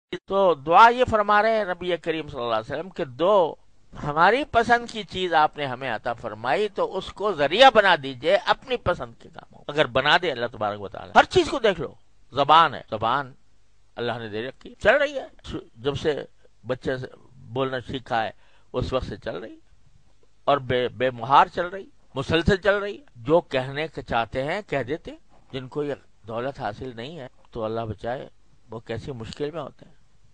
تو دعا یہ فرما رہے ہیں نبی کریم صلی اللہ علیہ وسلم کہ دو ہماری پسند کی چیز آپ نے ہمیں عطا فرمائی تو اس کو ذریعہ بنا دیجئے اپنی پسند کے کاموں، اگر بنا دے اللہ تبارک و تعالی۔ ہر چیز کو دیکھ لو، زبان ہے، زبان اللہ نے دے رکھی، چل رہی ہے، جب سے بچے سے بولنا سیکھا ہے اس وقت سے چل رہی ہے، اور بے مہار چل رہی، مسلسل چل رہی، جو کہنے کے چاہتے ہیں کہہ دیتے۔ جن کو یہ دولت حاصل نہیں ہے تو اللہ بچائے وہ کیسی مشکل میں ہوتے ہیں،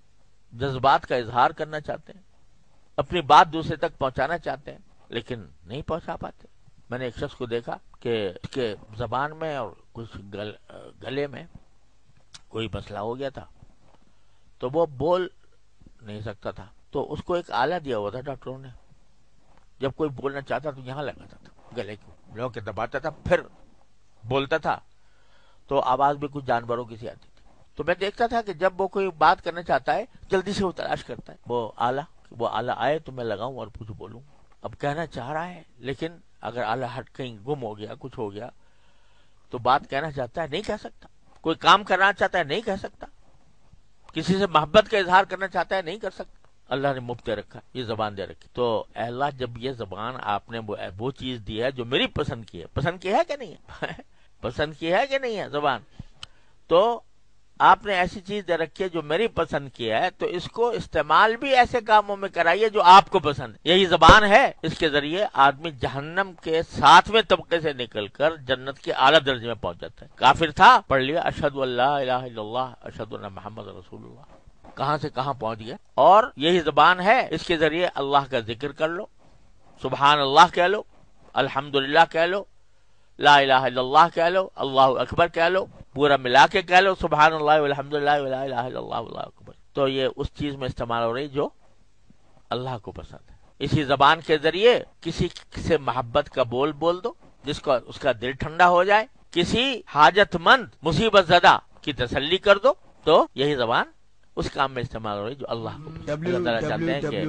جذبات کا اظہار کرنا چاہتے ہیں، اپنی بات دوسرے تک پہنچانا چاہتے ہیں لیکن نہیں پہنچا پاتے۔ میں نے ایک شخص کو دیکھا کہ اس کے زبان میں اور کچھ گلے میں کوئی مسئلہ ہو گیا تھا تو وہ بول نہیں سکتا تھا، تو اس کو ایک آلہ دیا ہوا تھا ڈاکٹروں نے، جب کوئی بولنا چاہتا تو یہاں لگاتا تھا، گلے کو لو کے دباتا تھا، پھر بولتا تھا تو آواز بھی کچھ جانوروں کی سی آتی تھی۔ تو میں دیکھتا تھا کہ جب وہ کوئی بات کرنا چاہتا ہے جلدی سے وہ تلاش کرتا ہے وہ آلہ آئے تو میں لگاؤں اور کچھ بولوں۔ اب کہنا چاہ رہا ہے لیکن اگر آلہ ہٹ کہیں گم ہو گیا، کچھ ہو گیا تو بات کہنا چاہتا ہے نہیں کہہ سکتا، کوئی کام کرنا چاہتا ہے نہیں کہہ سکتا، کسی سے محبت کا اظہار کرنا چاہتا ہے نہیں کر سکتا۔ اللہ نے مفت دے رکھا، یہ زبان دے رکھی، تو اے اللہ جب یہ زبان آپ نے وہ چیز دی ہے جو میری پسند کی ہے، پسند کی ہے کہ نہیں ہے پسند کی ہے کہ نہیں ہے زبان، تو آپ نے ایسی چیز دے رکھی ہے جو میری پسند کی ہے، تو اس کو استعمال بھی ایسے کاموں میں کرائیے جو آپ کو پسند ہے۔ یہی زبان ہے، اس کے ذریعے آدمی جہنم کے 7ویں طبقے سے نکل کر جنت کے اعلیٰ درجے میں پہنچ جاتا ہے۔ کافر تھا، پڑھ لیا اشہد ان لا الہ الا اللہ اشہد ان محمد رسول اللہ، کہاں سے کہاں پہنچ گیا۔ اور یہی زبان ہے، اس کے ذریعے اللہ کا ذکر کر لو، سبحان اللہ کہہ لو، الحمدللہ کہہ لو، لا الہ الا اللہ کہہ لو، اللہ اکبر کہہ لو، پورا ملا کے کہہ لو سبحان اللہ والحمدللہ ولا الہ الا اللہ واللہ اکبر۔ تو یہ اس چیز میں استعمال ہو رہی جو اللہ کو پسند ہے۔ اسی زبان کے ذریعے کسی سے محبت کا بول دو جس کو اس کا دل ٹھنڈا ہو جائے، کسی حاجت مند مصیبت زدہ کی تسلی کر دو، تو یہی زبان اس کام میں استعمال ہو رہی جو اللہ کو پسند۔ اللہ تعالیٰ چاہتے ہیں کہ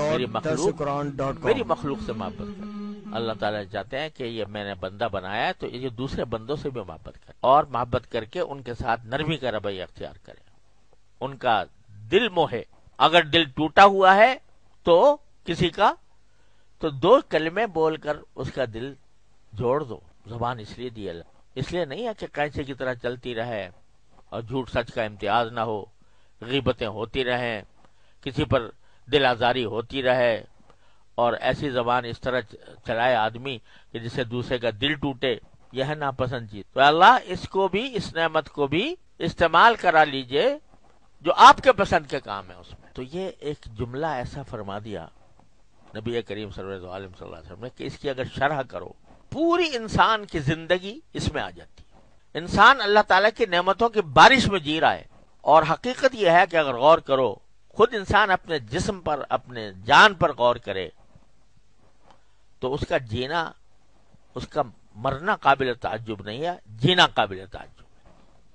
میری مخلوق سے محبت کرے، اللہ تعالیٰ چاہتے ہیں کہ یہ میں نے بندہ بنایا ہے تو یہ دوسرے بندوں سے بھی محبت کرے، اور محبت کر کے ان کے ساتھ نرمی کا رویہ اختیار کرے، ان کا دل موہے۔ اگر دل ٹوٹا ہوا ہے تو کسی کا، تو 2 کلمے بول کر اس کا دل جوڑ دو۔ زبان اس لیے دی اللہ، اس لیے نہیں ہے کہ کینچے کی طرح چلتی رہے اور جھوٹ سچ کا امتیاز نہ ہو، غیبتیں ہوتی رہیں، کسی پر دل آزاری ہوتی رہے، اور ایسی زبان اس طرح چلائے آدمی کہ جسے دوسرے کا دل ٹوٹے، یہ ہے ناپسند چیز۔ تو اللہ اس کو بھی، اس نعمت کو بھی استعمال کرا لیجئے جو آپ کے پسند کے کام ہے اس میں۔ تو یہ ایک جملہ ایسا فرما دیا نبی کریم صلی اللہ علیہ وسلم نے کہ اس کی اگر شرح کرو پوری انسان کی زندگی اس میں آ جاتی ہے۔ انسان اللہ تعالیٰ کی نعمتوں کی بارش میں جی رہا ہے، اور حقیقت یہ ہے کہ اگر غور کرو، خود انسان اپنے جسم پر، اپنے جان پر غور کرے تو اس کا جینا، اس کا مرنا قابل تعجب نہیں ہے، جینا قابل تعجب ہے۔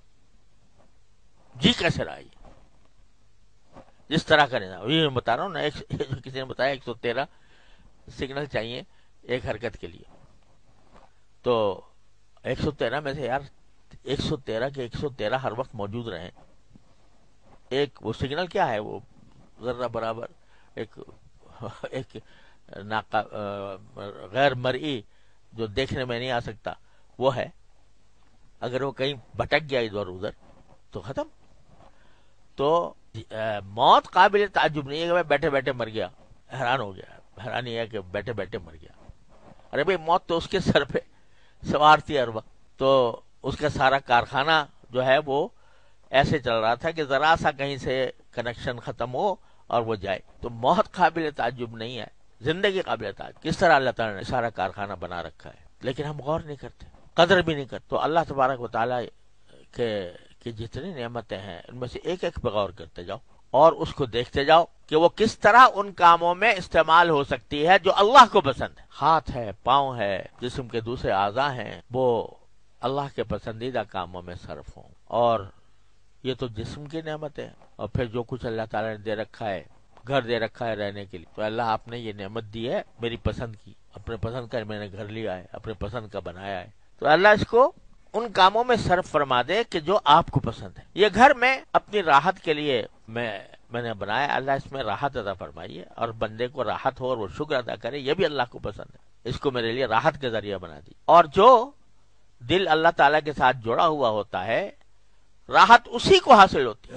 جی کیسے رہا ہے جس طرح کا نظام، یہ میں بتا رہا ہوں نا، کسی نے بتایا 113 سگنل چاہیے ایک حرکت کے لیے، تو 113 میں سے یار 113 کے 113 ہر وقت موجود رہیں۔ ایک وہ سگنل کیا ہے، وہ ذرہ برابر ایک غیر مرئی جو دیکھنے میں نہیں آ سکتا وہ ہے، اگر وہ کہیں بھٹک گیا ادھر ادھر تو ختم۔ تو موت قابل تعجب نہیں ہے کہ میں بیٹھے بیٹھے مر گیا، حیران ہو گیا، حیرانی ہے کہ بیٹھے بیٹھے مر گیا۔ ارے بھئی موت تو اس کے سر پہ سوار تھی ہر وقت، تو اس کا سارا کارخانہ جو ہے وہ ایسے چل رہا تھا کہ ذرا سا کہیں سے کنیکشن ختم ہو اور وہ جائے۔ تو موت قابل تعجب نہیں ہے، زندگی قابل تعجب۔ کس طرح اللہ تعالیٰ نے سارا کارخانہ بنا رکھا ہے، لیکن ہم غور نہیں کرتے، قدر بھی نہیں کرتے۔ تو اللہ تبارک و تعالیٰ کہ جتنی نعمتیں ہیں ان میں سے ایک ایک پہ غور کرتے جاؤ، اور اس کو دیکھتے جاؤ کہ وہ کس طرح ان کاموں میں استعمال ہو سکتی ہے جو اللہ کو پسند ہے۔ ہاتھ ہے، پاؤں ہے، جسم کے دوسرے اعضاء ہیں، وہ اللہ کے پسندیدہ کاموں میں صرف ہوں۔ اور یہ تو جسم کی نعمت ہے، اور پھر جو کچھ اللہ تعالیٰ نے دے رکھا ہے، گھر دے رکھا ہے رہنے کے لیے، تو اللہ آپ نے یہ نعمت دی ہے میری پسند کی، اپنے پسند کا میں نے گھر لیا ہے، اپنے پسند کا بنایا ہے، تو اللہ اس کو ان کاموں میں صرف فرما دے کہ جو آپ کو پسند ہے۔ یہ گھر میں اپنی راحت کے لیے میں نے بنایا، اللہ اس میں راحت عطا فرمائیے، اور بندے کو راحت ہو اور وہ شکر ادا کرے، یہ بھی اللہ کو پسند ہے، اس کو میرے لیے راحت کے ذریعہ بنا دی۔ اور جو دل اللہ تعالیٰ کے ساتھ جڑا ہوا ہوتا ہے، راحت اسی کو حاصل ہوتی ہے۔